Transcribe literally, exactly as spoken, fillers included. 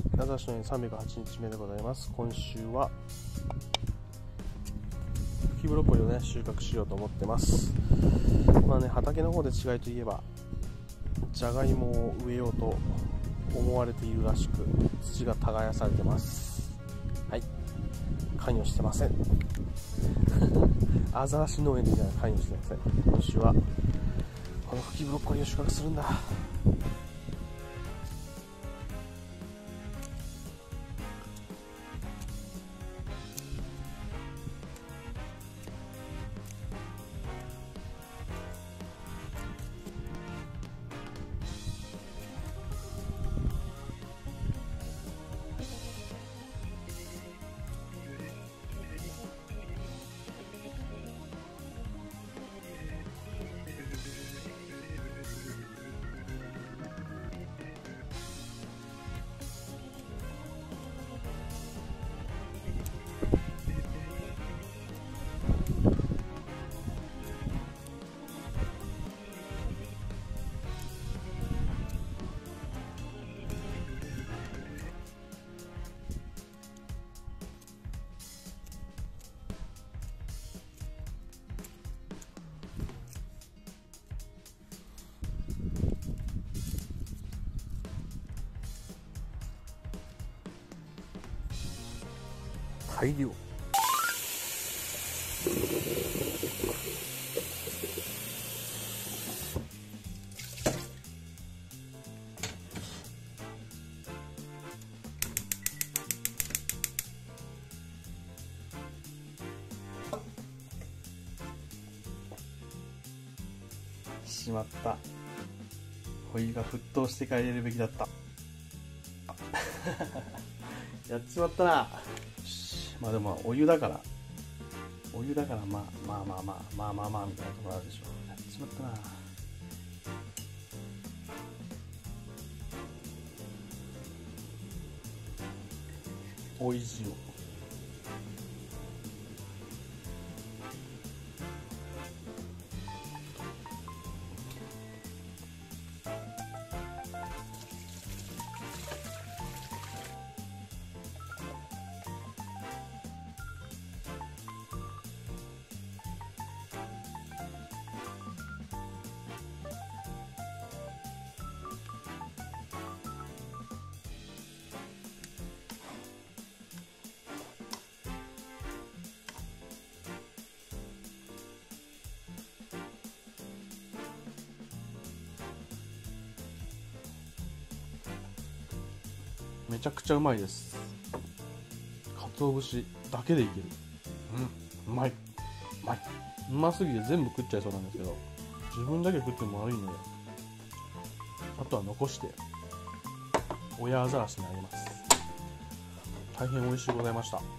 アザラシのさんびゃくはちにちめでございます。今週は茎ブロッコリーをね収穫しようと思ってます。まあね、畑の方で違いといえばじゃがいもを植えようと思われているらしく、土が耕されてます。はい、関与してませんアザラシ農園でじゃ関与してません。今週はこの茎ブロッコリーを収穫するんだ。大量。しまった。お湯が沸騰してから入れるべきだったやっちまったな。まあでもお湯だからお湯だからまあまあまあまあまあまあまあみたいなところあるでしょう。やってしまったな。おいしいよ。めちゃくちゃうまいです。鰹節だけでいける。うん、うまい。うまい。うますぎて全部食っちゃいそうなんですけど、自分だけ食っても悪いので、あとは残して親アザラシにあげます。大変美味しゅうございました。